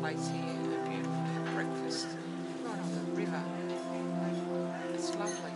place here, a beautiful breakfast right on the river. It's lovely.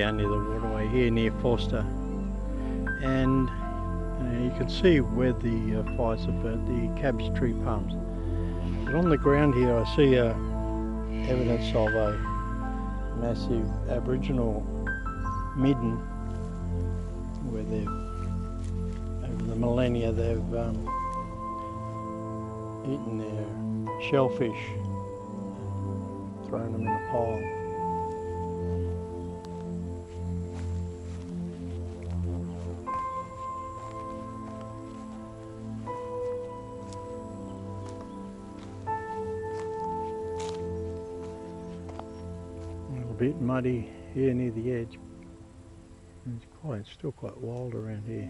down near the waterway here near Forster, and you can see where the fires have burnt, the cabbage tree palms. But on the ground here I see evidence of a massive Aboriginal midden where they've, over the millennia, they've eaten their shellfish and thrown them in a pile. A little bit muddy here near the edge. It's still quite wild around here.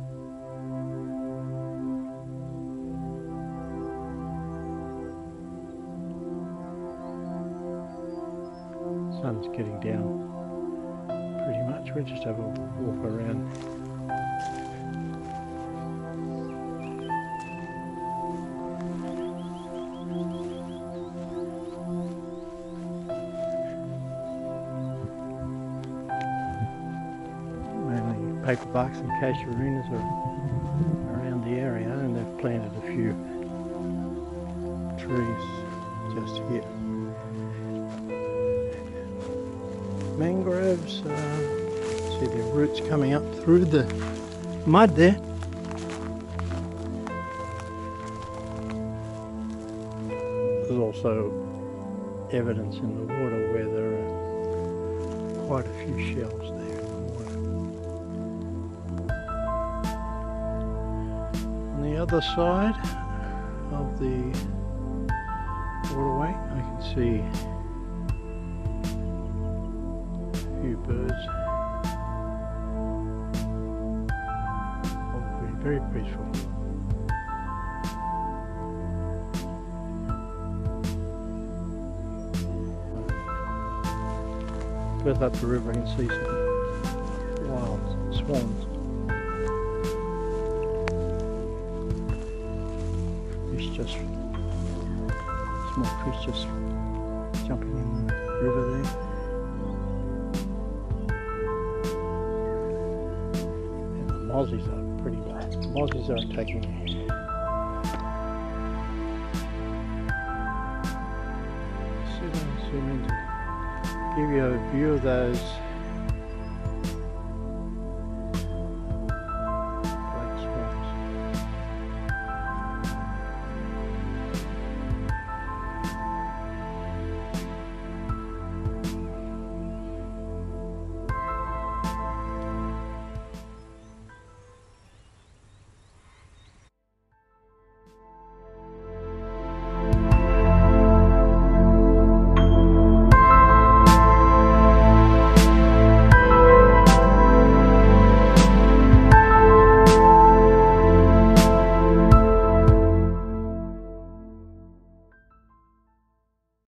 Sun's getting down pretty much. We'll just have a walk around. Paperbacks and casuarinas are around the area, and they've planted a few trees just here. Mangroves, see their roots coming up through the mud there. There's also evidence in the water where there are quite a few shells there. On the other side of the waterway I can see a few birds. All very peaceful. Further up the river I can see some wild swans. Just small fish just jumping in the river there. And the mozzies are pretty bad. The mozzies are attacking me. Zoom in to give you a view of those